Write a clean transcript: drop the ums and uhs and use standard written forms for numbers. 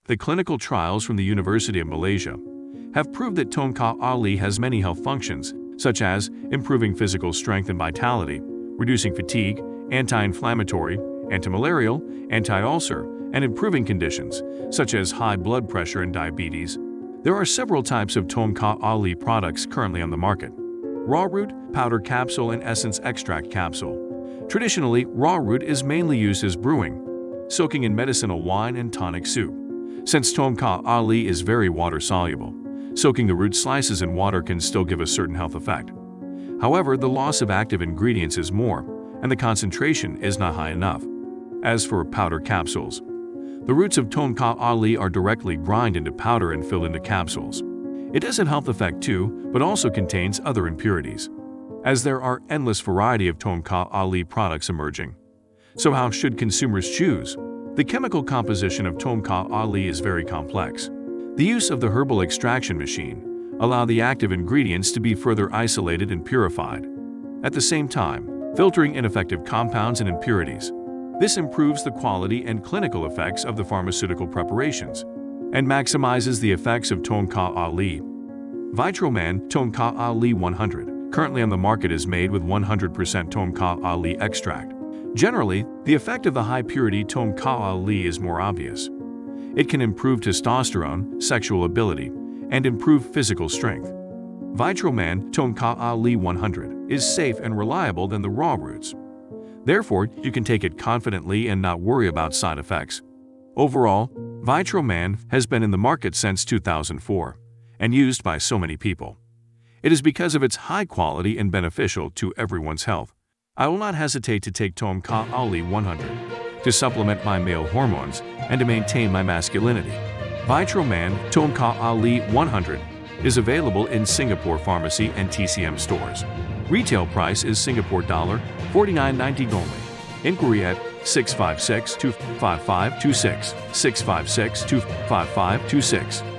The clinical trials from the University of Malaysia have proved that Tongkat Ali has many health functions, such as improving physical strength and vitality, reducing fatigue, anti-inflammatory, antimalarial, anti-ulcer, and improving conditions, such as high blood pressure and diabetes. There are several types of Tongkat Ali products currently on the market: raw root, powder capsule, and essence extract capsule. Traditionally, raw root is mainly used as brewing, soaking in medicinal wine and tonic soup. Since Tongkat Ali is very water-soluble, soaking the root slices in water can still give a certain health effect. However, the loss of active ingredients is more, and the concentration is not high enough. As for powder capsules, the roots of Tongkat Ali are directly ground into powder and filled into capsules. It has a health effect too, but also contains other impurities. As there are endless variety of Tongkat Ali products emerging. So how should consumers choose? The chemical composition of Tongkat Ali is very complex. The use of the herbal extraction machine allows the active ingredients to be further isolated and purified. At the same time, filtering ineffective compounds and impurities. This improves the quality and clinical effects of the pharmaceutical preparations and maximizes the effects of Tongkat Ali. Vitroman Tongkat Ali 100, currently on the market, is made with 100% Tongkat Ali extract. Generally, the effect of the high-purity Tongkat Ali is more obvious. It can improve testosterone, sexual ability, and improve physical strength. Vitroman Tongkat Ali 100 is safe and reliable than the raw roots. Therefore, you can take it confidently and not worry about side effects. Overall, Vitroman has been in the market since 2004 and used by so many people. It is because of its high quality and beneficial to everyone's health. I will not hesitate to take Tongkat Ali 100 to supplement my male hormones and to maintain my masculinity. Vitroman Tongkat Ali 100 is available in Singapore pharmacy and TCM stores. Retail price is Singapore dollar 49.90 only. Inquiry at 656-255-26, 656-255-26.